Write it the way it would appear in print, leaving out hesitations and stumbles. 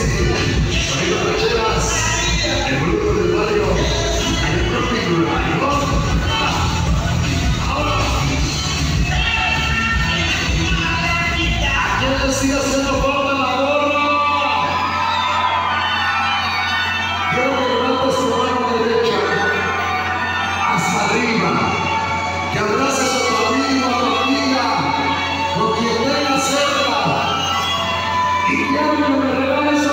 Siga haciendo falta la gorra. Quiero que levantes tu mano derecha hasta arriba, que abraces a tu amigo, a tu amiga, con quien tengas cerca, y quiero que me regales